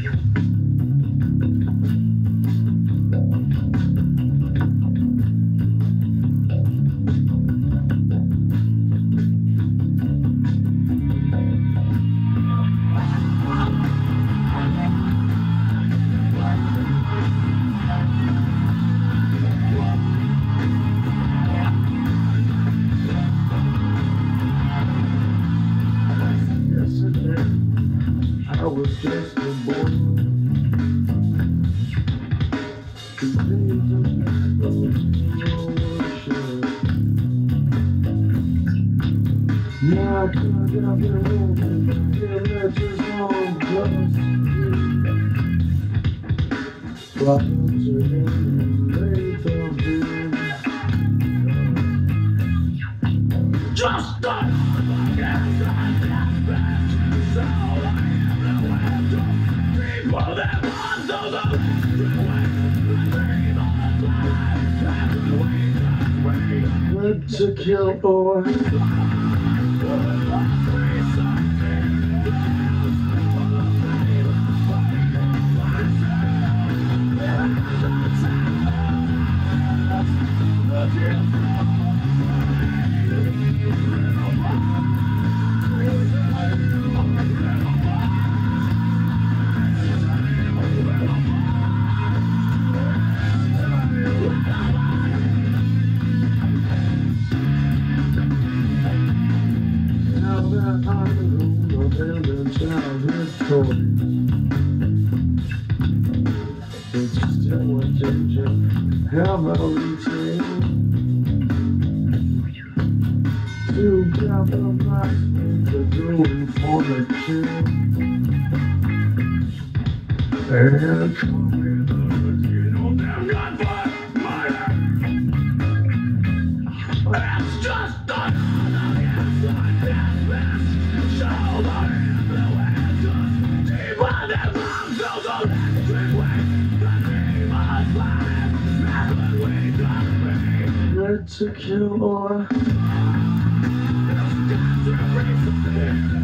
I was just a boy. Now I can't get up in the room and hear letters on just problems are in late of this. Just stop! To kill boy. Childhood toy. It's still what ginger have I retail to gather nights to doing for the chill and coming down gunfire murder. It's just another inside deathmatch shoulder. To kill or